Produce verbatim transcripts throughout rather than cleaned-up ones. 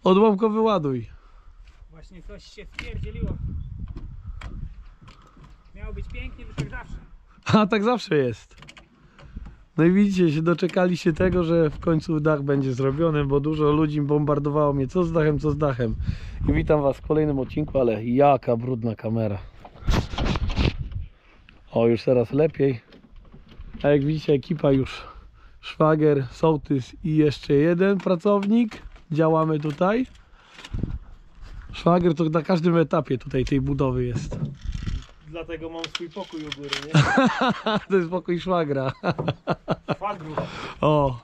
Odłamkowy ładuj. Właśnie coś się wpierdzieliło. Miało być pięknie, już tak zawsze. A tak zawsze jest. No i widzicie, się doczekali się tego, że w końcu dach będzie zrobiony, bo dużo ludzi bombardowało mnie, co z dachem, co z dachem. I witam was w kolejnym odcinku, ale jaka brudna kamera. O, już teraz lepiej. A jak widzicie, ekipa już, szwagier, sołtys i jeszcze jeden pracownik. Działamy tutaj. Szwagier to na każdym etapie tutaj tej budowy jest. Dlatego mam swój pokój u góry, nie? To jest pokój szwagra. Szwagru. O.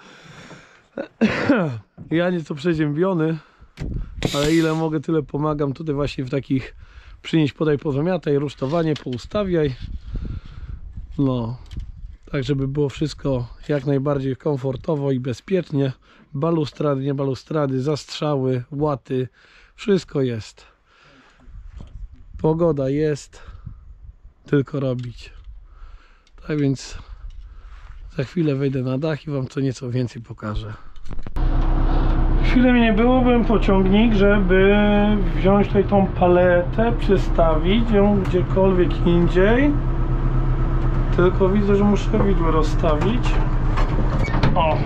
Ja nieco przeziębiony, ale ile mogę, tyle pomagam tutaj właśnie w takich przynieść, podaj, pozamiataj, rusztowanie, poustawiaj. No, tak żeby było wszystko jak najbardziej komfortowo i bezpiecznie. Balustrady, nie balustrady, zastrzały, łaty, wszystko jest. Pogoda jest, tylko robić. Tak więc za chwilę wejdę na dach i wam co nieco więcej pokażę. Chwilę mnie nie było, byłem pociągnik, żeby wziąć tutaj tą paletę, przestawić ją gdziekolwiek indziej. Tylko widzę, że muszę widły rozstawić. O!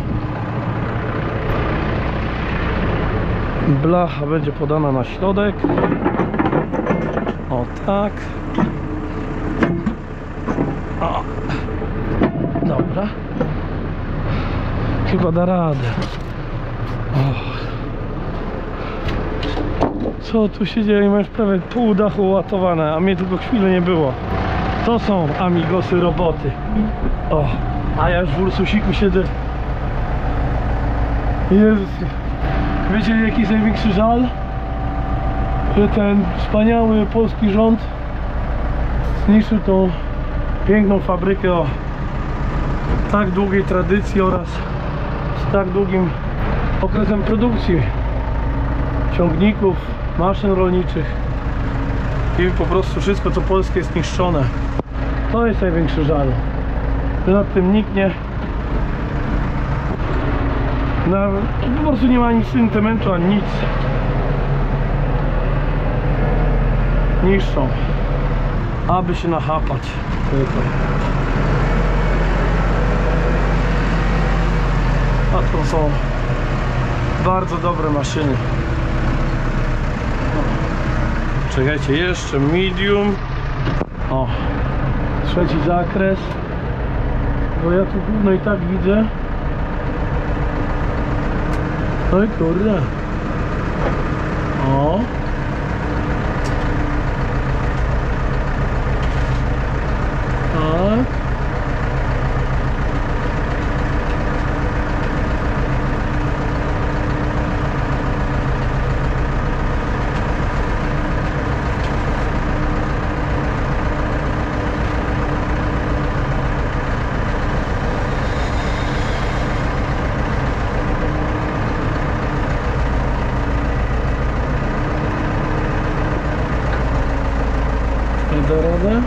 Blacha będzie podana na środek. O tak. O. Dobra. Chyba da radę. O. Co tu się dzieje? Masz prawie pół dachu ułatowane, a mnie tylko chwilę nie było. To są amigosy roboty. O. A ja już w Ursusiku siedzę. Jezus. Wiecie, jaki jest największy żal? Że ten wspaniały polski rząd zniszczył tą piękną fabrykę o tak długiej tradycji oraz z tak długim okresem produkcji ciągników, maszyn rolniczych i po prostu wszystko co polskie jest niszczone. To jest największy żal, że nad tym nikt nie na, po prostu nie ma ani sentymentu, ani nic. Niszczą, aby się nachapać tylko. A to są bardzo dobre maszyny. Czekajcie, jeszcze medium. O, trzeci zakres, bo ja tu gówno i tak widzę. Oj kurde. O. Tak. Da radę?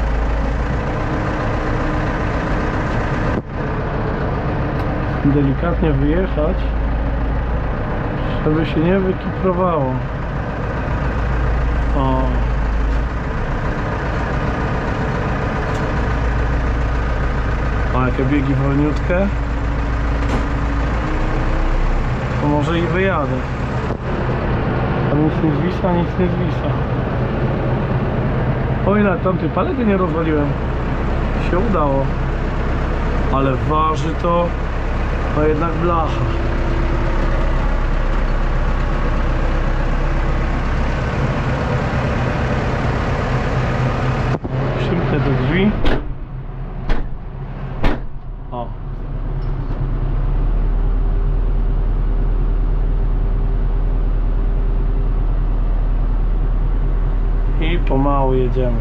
Delikatnie wyjechać, żeby się nie wykiprowało. O. O, jakie biegi wolniutkie. To może i wyjadę. Tam nic nie zwisa, nic nie zwisa. O ile tamtej palety nie rozwaliłem, się udało, ale waży to, no jednak blacha. Przymknę do drzwi. O. I pomału jedziemy.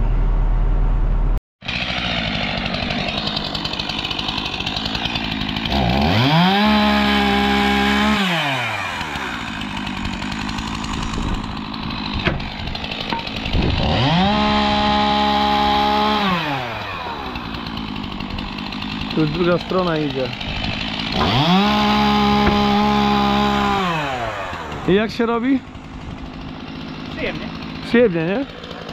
Tu już druga strona idzie. I jak się robi? Przyjemnie. Przyjemnie, nie?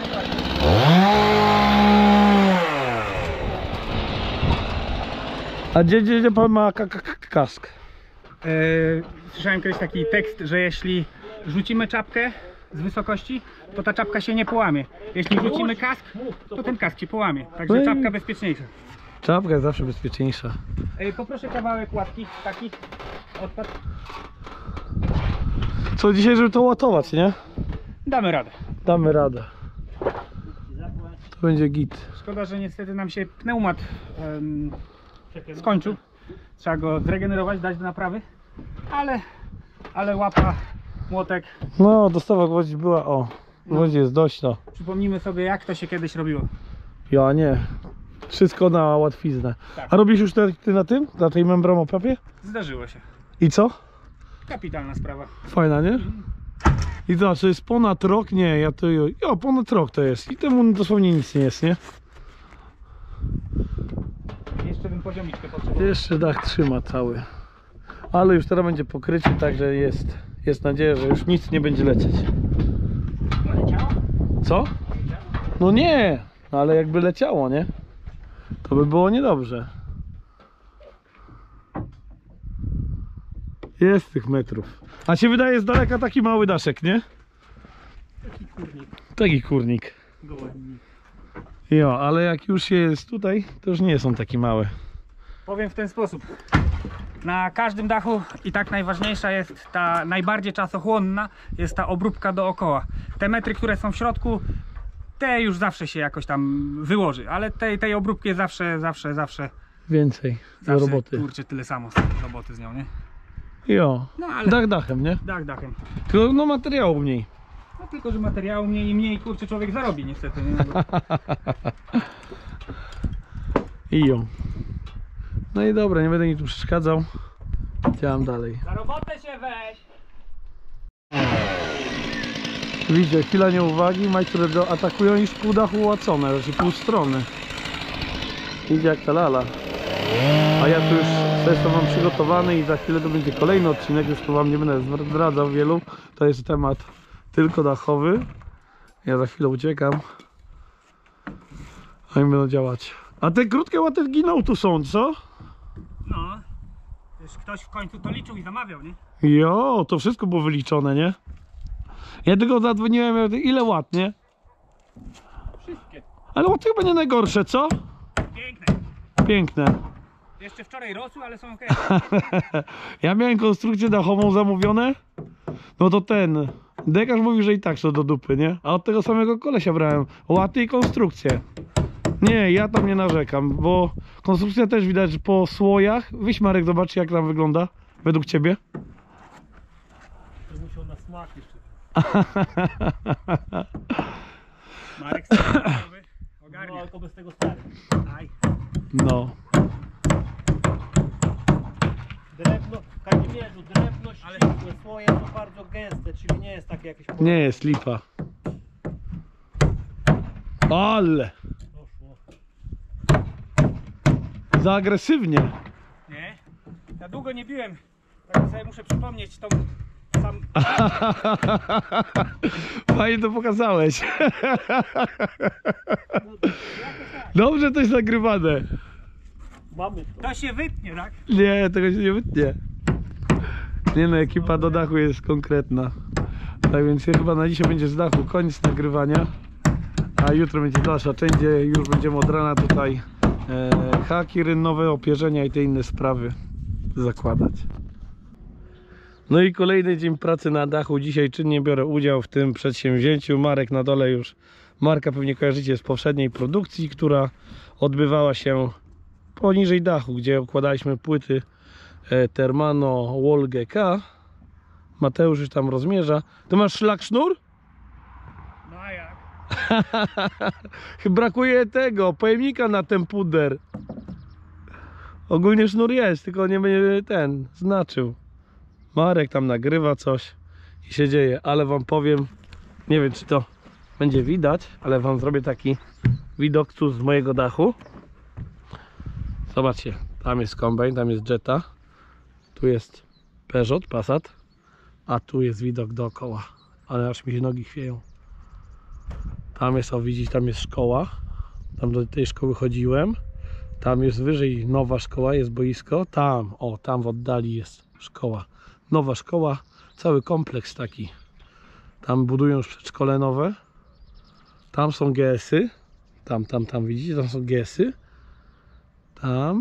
A gdzie, gdzie, gdzie pan ma ka ka kask? Yy, słyszałem kiedyś taki tekst, że jeśli rzucimy czapkę z wysokości, to ta czapka się nie połamie. Jeśli rzucimy kask, to ten kask się połamie. Także Ej. czapka bezpieczniejsza. Czapka jest zawsze bezpieczniejsza. Yy, poproszę kawałek łatki taki. Odpad. Co dzisiaj, żeby to łatować, nie? Damy radę. Damy radę. To będzie git. Szkoda, że niestety nam się pneumat um, skończył. Trzeba go zregenerować, dać do naprawy. Ale, ale łapa, młotek. No, dostawa gwoździ była, o. Gwoździ jest dość, no. Przypomnijmy sobie, jak to się kiedyś robiło. Ja nie. Wszystko na łatwiznę. Tak. A robisz już te, ty na tym? Na tej membramopapie? Zdarzyło się. I co? Kapitalna sprawa. Fajna, nie? I to, czy jest ponad rok? Nie, ja to... Ja, ponad rok to jest. I temu dosłownie nic nie jest, nie? Jeszcze bym poziomiczkę potrzebował. Jeszcze dach trzyma cały. Ale już teraz będzie pokrycie, także jest. Jest nadzieja, że już nic nie będzie lecieć. Leciało? Co? No nie, ale jakby leciało, nie? To by było niedobrze. Jest tych metrów. A się wydaje z daleka taki mały daszek, nie? Taki kurnik. Taki kurnik. Gołębnik. Jo, ale jak już jest tutaj, to już nie są takie małe. Powiem w ten sposób. Na każdym dachu i tak najważniejsza jest ta najbardziej czasochłonna, jest ta obróbka dookoła. Te metry, które są w środku, te już zawsze się jakoś tam wyłoży, ale tej, tej obróbki jest zawsze, zawsze, zawsze, Więcej do zawsze, roboty. kurczę, tyle samo roboty z nią, nie? Jo, No ale dach dachem, nie? dach dachem. Tylko no materiału mniej. No tylko, że materiału mniej i mniej, kurczę, człowiek zarobi niestety. Nie? I ją. No i dobra, nie będę mi tu przeszkadzał. Działam dalej. Za robotę się weź! Widzicie, chwila nieuwagi, majstry do atakują i już pół dachu ułacone, znaczy pół strony. Idzie jak ta lala. A ja tu już jestem wam przygotowany i za chwilę to będzie kolejny odcinek, już tu wam nie będę zdradzał wielu. To jest temat tylko dachowy. Ja za chwilę uciekam. A oni będą działać. A te krótkie łatewki no tu są, co? No, już ktoś w końcu to liczył i zamawiał, nie? Jo, to wszystko było wyliczone, nie? Ja tylko zadzwoniłem, ile łat, nie? Wszystkie. Ale łaty chyba nie najgorsze, co? Piękne. Piękne. Jeszcze wczoraj rosły, ale są ok. Ja miałem konstrukcję dachową zamówione. No to ten dekarz mówił, że i tak są do dupy, nie? A od tego samego kolesia brałem łaty i konstrukcję. Nie, ja tam nie narzekam, bo konstrukcja też widać że po słojach. Wyś Marek, zobacz jak tam wygląda według ciebie. To musiał na smak jeszcze. Marek stary, ogarnia. No, tylko bez tego stary. Aj. No. Drewno, w Kazimierzu, drewno ścisłe, słoje to bardzo gęste, czyli nie jest takie jakieś... Nie jest lipa. Ale Poszło. za agresywnie. Nie? Ja długo nie biłem. Tak sobie muszę przypomnieć tą sam. Fajnie to pokazałeś. Dobrze to jest nagrywane. Mamy to. To się wytnie, tak? Nie, tego się nie wytnie. Nie no, ekipa do dachu jest konkretna. Tak więc chyba na dzisiaj będzie z dachu koniec nagrywania. A jutro będzie dalsza część, gdzie już będziemy od rana tutaj e, haki rynnowe, opierzenia i te inne sprawy zakładać. No i kolejny dzień pracy na dachu. Dzisiaj czynnie biorę udział w tym przedsięwzięciu. Marek na dole już. Marka pewnie kojarzycie z poprzedniej produkcji, która odbywała się poniżej dachu, gdzie układaliśmy płyty e, Termano Wall G K. Mateusz już tam rozmierza. Ty masz szlak sznur? No a jak? Brakuje tego, pojemnika na ten puder. Ogólnie sznur jest, tylko nie będzie ten znaczył. Marek tam nagrywa coś i się dzieje, ale wam powiem, nie wiem czy to będzie widać, ale wam zrobię taki widok tu z mojego dachu. Zobaczcie, tam jest kombajn, tam jest Jetta, tu jest Peugeot, Passat, a tu jest widok dookoła, ale aż mi się nogi chwieją. Tam jest, o widzisz, tam jest szkoła, tam do tej szkoły chodziłem, tam jest wyżej nowa szkoła, jest boisko, tam, o, tam w oddali jest szkoła, nowa szkoła, cały kompleks taki, tam budują już przedszkole nowe, tam są G S y, tam, tam, tam widzicie, tam są G S y, tam,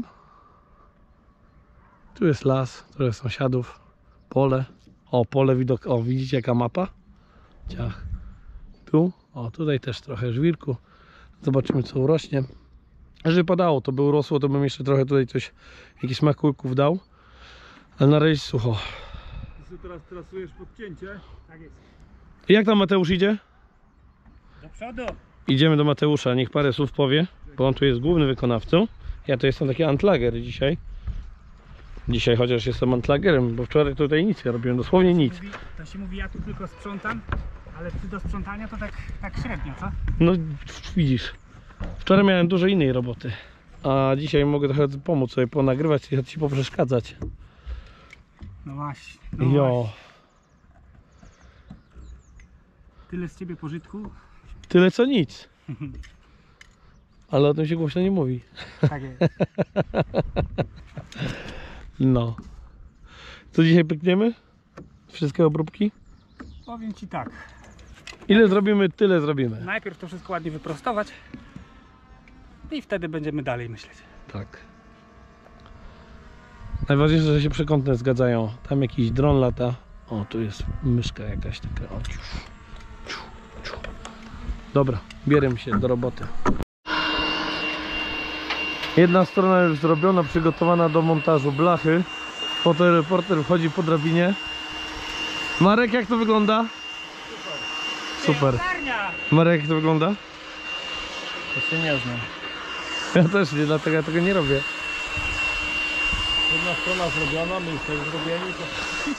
tu jest las, trochę sąsiadów, pole, o, pole widok, o, widzicie jaka mapa, ciach, tu, o, tutaj też trochę żwirku, zobaczymy co urośnie. Jeżeli padało, to by urosło, to bym jeszcze trochę tutaj coś, jakichś makulków dał, ale na razie sucho. Ty teraz trasujesz podcięcie? Tak jest. Jak tam Mateusz idzie? Do przodu. Idziemy do Mateusza, niech parę słów powie, bo on tu jest głównym wykonawcą. Ja to jestem taki antlager dzisiaj. Dzisiaj chociaż jestem antlagerem, bo wczoraj tutaj nic nie robiłem, dosłownie nic. Mówi, to się mówi, ja tu tylko sprzątam, ale ty do sprzątania to tak, tak średnio, co? No widzisz, wczoraj miałem dużo innej roboty, a dzisiaj mogę trochę pomóc sobie ponagrywać i ci poprzeszkadzać. No właśnie. No Jo, właśnie. Tyle z ciebie pożytku. tyle co nic. Ale o tym się głośno nie mówi. Tak jest. No. Co dzisiaj pykniemy? Wszystkie obróbki? Powiem ci tak. Ile zrobimy, tyle zrobimy. Najpierw to wszystko ładnie wyprostować i wtedy będziemy dalej myśleć. Tak. Najważniejsze, że się przekątne zgadzają. Tam jakiś dron lata. O, tu jest myszka jakaś taka. O, ciu, ciu, ciu. Dobra, bierzemy się do roboty. Jedna strona już zrobiona, przygotowana do montażu blachy. Fotoreporter wchodzi po drabinie. Marek, jak to wygląda? Super. Latarnia! Marek, jak to wygląda? To się nie znam. Ja też nie, dlatego ja tego nie robię. Jedna strona zrobiona, my już tak zrobieni, to...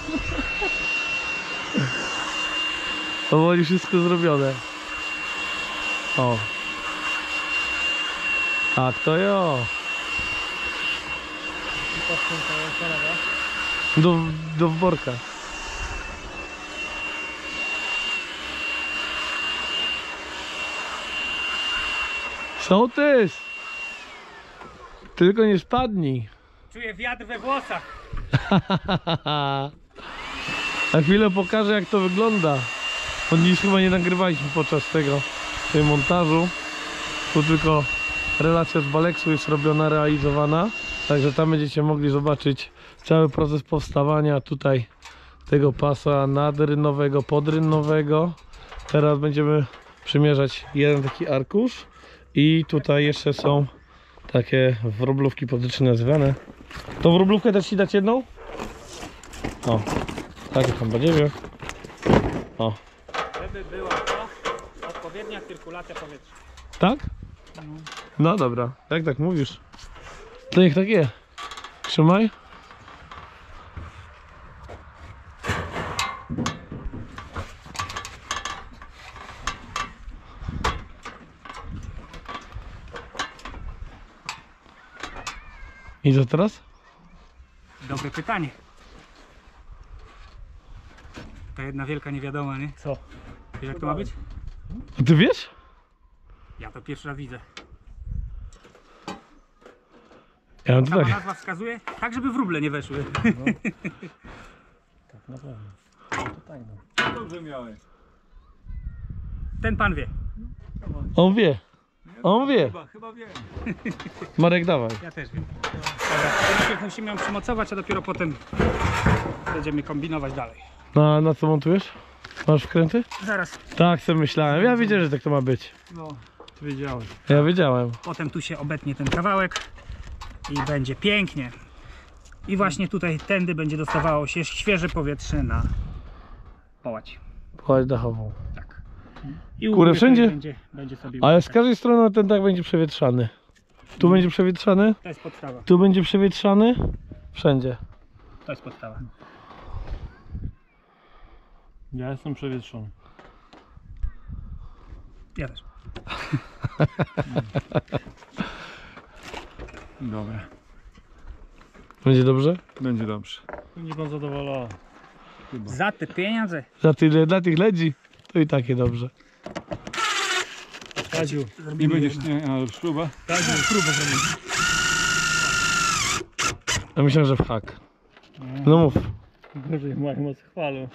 Powoli wszystko zrobione. O. Tak to jo. Do, do worka. Sołtys! Tylko nie spadnij. Czuję wiatr we włosach. Na chwilę pokażę jak to wygląda. Bo dziś chyba nie nagrywaliśmy podczas tego tej montażu. Tu tylko relacja z Baleksu jest robiona, realizowana. Także tam będziecie mogli zobaczyć cały proces powstawania tutaj tego pasa nadrynowego, podrynowego. Teraz będziemy przymierzać jeden taki arkusz. I tutaj jeszcze są takie wróblówki podręczne nazywane. Tą wróblówkę też ci dać jedną? O, takie tam badziewie. O, Żeby była to odpowiednia cyrkulacja powietrza. tak? No dobra, jak tak mówisz, to niech tak jest. Trzymaj. I co teraz? Dobre pytanie. To jedna wielka niewiadoma, nie? Co? Wiesz jak to ma być? A ty wiesz? Ja to pierwszy raz widzę. Ja mam to Sama tak. nazwa wskazuje, tak żeby wróble nie weszły. Tak na pewno. No to tak, no. Dobrze miałeś. Ten pan wie. On wie. On wie. Chyba, chyba wiem. Marek, dawaj. Ja też wiem. Dobra, to najpierw musimy ją przymocować, a dopiero potem będziemy kombinować dalej. Na, na co montujesz? Masz wkręty? Zaraz. Tak, sobie myślałem. Ja wiedziałem, że tak to ma być. No, ty wiedziałeś. Ja wiedziałem. Potem tu się obetnie ten kawałek i będzie pięknie. I właśnie tutaj tędy będzie dostawało się świeże powietrze na połać. Płać dachową. Tak. I u Górę góry wszędzie? tutaj Będzie, będzie sobie Ale z łykać. każdej strony ten dach będzie przewietrzany. Tu będzie przewietrzany, To jest podstawa. tu będzie przewietrzany, wszędzie. To jest podstawa. Ja jestem przewietrzony. Ja też. Dobra, Będzie dobrze? będzie dobrze. Nie pan zadowolony. chyba. Za te pieniądze. Za tyle, dla tych ledzi, to i takie dobrze. Kaziu, I będziesz nie, ale śrubę. Kaziu, próbę zrobić. Ja myślę, że w hak. No mów. Gorzej moje moc chwalą.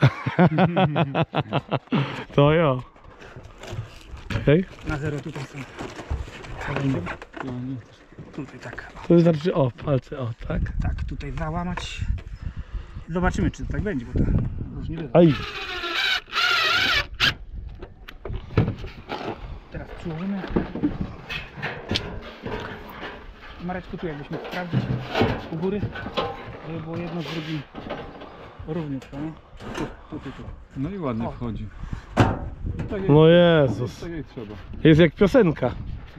To ja. Okej. Na zero tutaj są. No, nie. Tutaj tak. To wystarczy, o, palce, o, tak. Tak, tutaj załamać. Zobaczymy, czy to tak będzie, bo to różnie bywa. Aj. Teraz przyłożymy. Mareczku, tu jakbyśmy sprawdzić u góry, żeby było jedno z drugim równiutko, nie? Tu, tu, tu, tu. No i ładnie wchodzi. I tak jak, No Jezus. tak jak trzeba. Jest jak piosenka.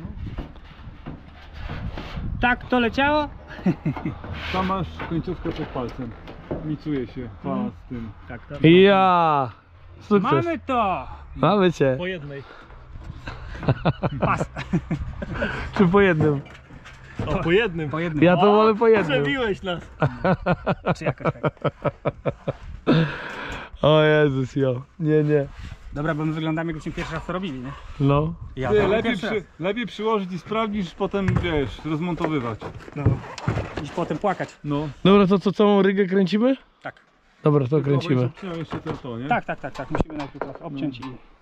Tak to leciało? Tam masz końcówkę pod palcem. Micuje się fala z tym. Tak, to. Ja. Sukces. Mamy to! Mamy cię. Po jednej. Pas. Czy po jednym? O, po jednym. Po jednym. Ja to wolę po jednym. Przebiłeś nas. Czy jakoś tak. O Jezus, jo. Nie, nie. Dobra, bo my wyglądamy, jakbyśmy pierwszy raz to robili, nie? No. Ja Ty, to lepiej, pierwszy przy, raz. lepiej przyłożyć i sprawdzić, niż potem wiesz, rozmontowywać. No. Iść potem płakać. No. Dobra, to co, całą rygę kręcimy? Tak. Dobra, to Tylko kręcimy. będziesz obcinał jeszcze to, to, nie? Tak, tak, tak, tak. Musimy najpierw teraz obciąć i